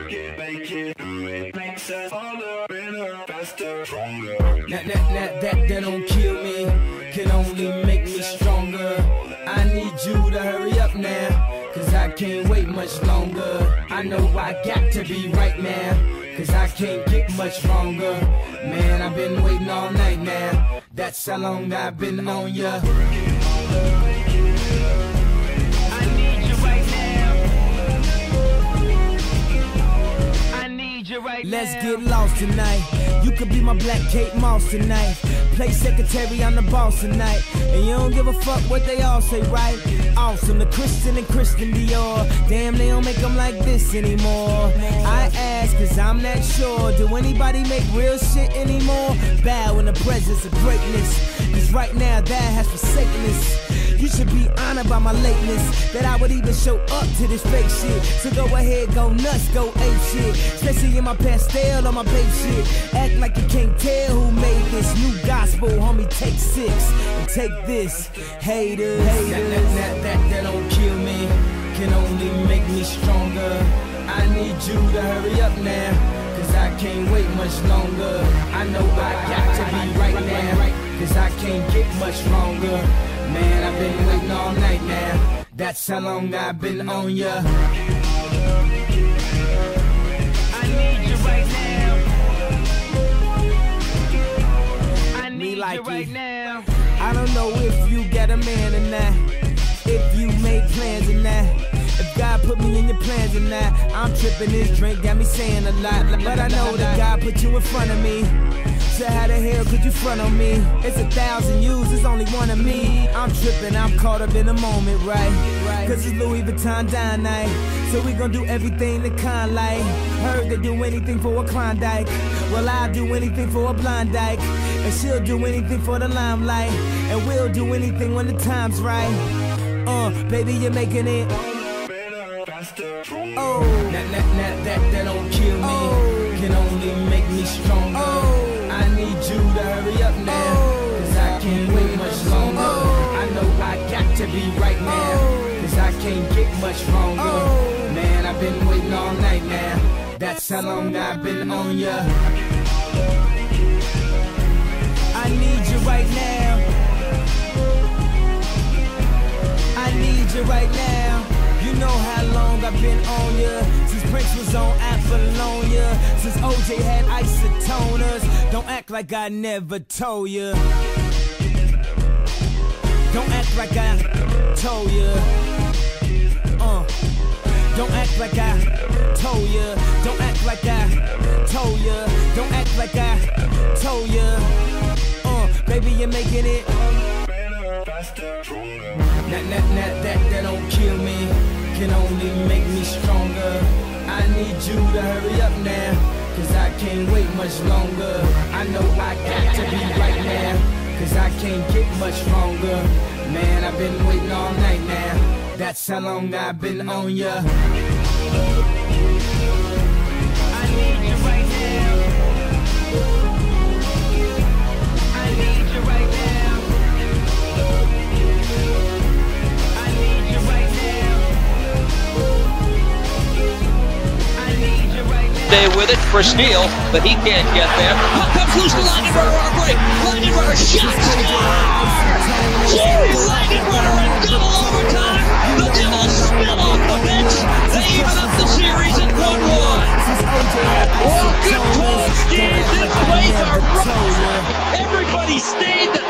work it, make it, do it, makes us harder, better, faster, stronger. That don't kill me, can only make me stronger. I need you to hurry up now, cause I can't wait much longer. I know I got to be right now, cause I can't get much stronger. Man, I've been waiting all night now, that's how long I've been on ya. Let's get lost tonight. You could be my black Kate Moss tonight. Play secretary, I'm the boss tonight. And you don't give a fuck what they all say, right? Awesome, the Christian and Christian Dior. Damn, they don't make them like this anymore. I ask, cause I'm not sure. Do anybody make real shit anymore? Bow in the presence of greatness, cause right now that has forsaken us. You should be honored by my lateness, that I would even show up to this fake shit. So go ahead, go nuts, go ape shit. Especially in my pastel on my babe shit. Act like you can't tell who made this new gospel, homie. Take 6 and take this, haters. That don't kill me, can only make me stronger. I need you to hurry up now, cause I can't wait much longer. I know I got to be right now, cause I can't get much stronger. Man, I've been waiting all night now, that's how long I've been on ya. I need you right now, I need you right now. I don't know if you got a man or not, if you made plans or not, if God put me in your plans or not. I'm tripping, this drink got me saying a lot, but I know that God put you in front of me. So how the hell could you front on me? It's 1,000 yous, it's only one of me. I'm tripping, I'm caught up in the moment, right? Cause it's Louis Vuitton dine night, so we gon' do everything the kind like. Heard they do anything for a Klondike, well I'll do anything for a blind dyke. And she'll do anything for the limelight, and we'll do anything when the time's right. Baby, you're making it. Oh, that don't kill me, can only make me stronger. I need you to hurry up now, cause I can't wait much longer. I know I got to be right now, cause I can't get much stronger. Man, I've been waiting all night now, that's how long I've been on ya. I need you right now, I need you right now. You know how long I've been on ya, since Prince was on Apollonia, since OJ had isotoners. Don't act like I never told ya, don't act like I told ya. Don't act like I told ya, don't act like I told ya, don't act like I told ya. Baby, you're making it. That don't kill me, can only make me stronger. I need you to hurry up now, cause I can't wait much longer. I know I got to be right now, cause I can't get much stronger. Man, I've been waiting all night now, that's how long I've been on ya. I need you right now, I need you right now, I need you right now, I need you right now. Stay with it for Steele, but he can't get there. Puck comes loose to Langenbrunner on a break. Langenbrunner shot scores! Jerry Langenbrunner in double overtime. The Devils spill off the bench. They even up the series at 1-1. Walking tall skis in place are rough. Everybody stayed the